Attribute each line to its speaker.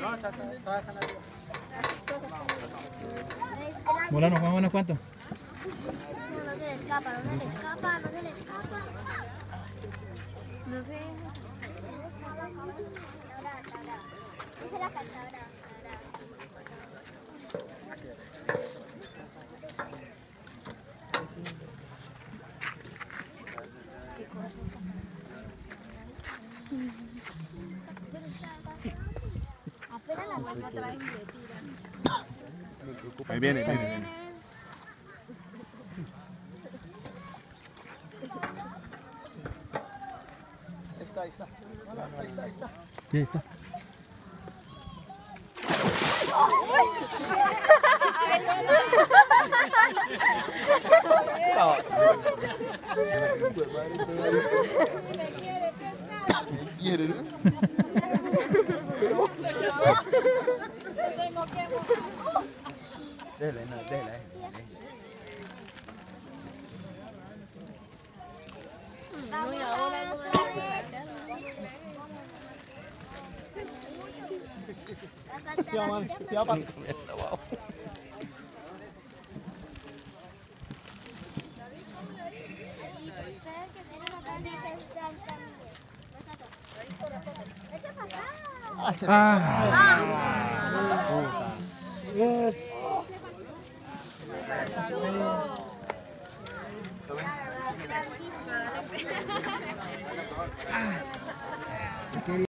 Speaker 1: Molano, más o menos cuánto.
Speaker 2: No se le escapa, no se le escapa, no se le escapa. No sé. Dice la cantadora. ¿Qué cosa? Apenas la saco otra vez y le tiran.
Speaker 3: Ahí viene, viene.
Speaker 4: Ahí está. Ahí está.
Speaker 1: Sí, ahí está.
Speaker 4: Me quiere, ¿no?
Speaker 2: Tengo que
Speaker 4: Déjale, no, déjala.
Speaker 2: Ah.